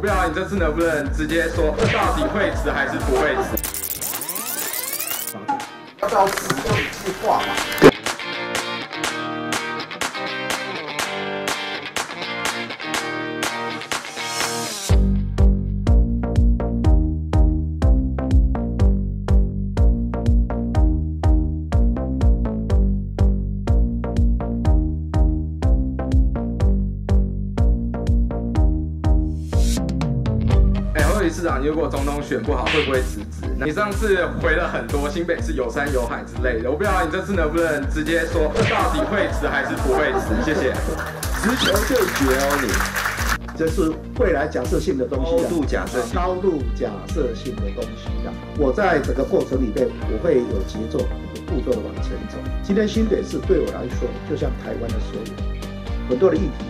不知道你这次能不能直接说，到底会辞还是不会辞？ 要不要辞就一句话嘛。 侯理事长，你如果总统选不好，会不会辞职？你上次回了很多新北市有山有海之类的，我不知道你这次能不能直接说，到底会辞还是不会辞？谢谢。 直球对决哦，你这是未来假设性的东西， 高度假设性， 高度假设性的东西的。我在整个过程里面，我会有节奏、有步骤的往前走。今天新北市对我来说，就像台湾的所有很多的议题，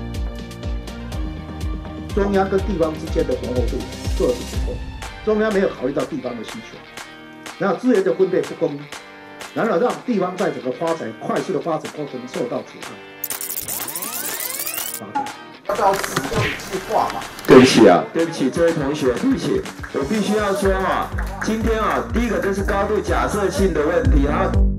中央跟地方之间的融合度做的是不够，中央没有考虑到地方的需求，然后资源的分配不公，然后让地方在整个发展快速的发展过程受到阻碍。要不要辞就一句话嘛。 对不起啊，对不起，这位同学，对不起，我必须要说啊，今天啊，第一个这是高度假设性的问题啊。